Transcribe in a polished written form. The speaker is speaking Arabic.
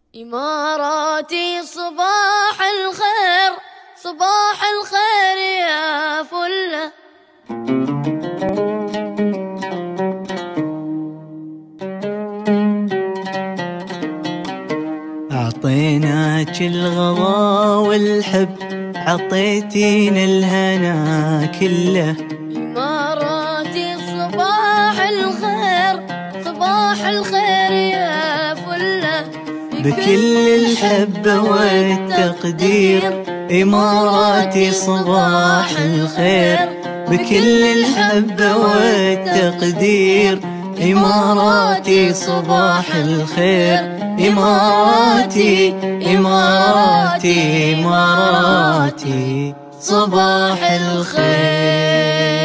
إماراتي صباح الخير، صباح الخير يا فلة. أعطيناك الغلا والحب، عطيتينا الهنا كله. إماراتي صباح الخير، صباح الخير يا فلة. بكل الحب والتقدير إماراتي صباح الخير، بكل الحب والتقدير إماراتي صباح الخير. إماراتي إماراتي إماراتي صباح الخير.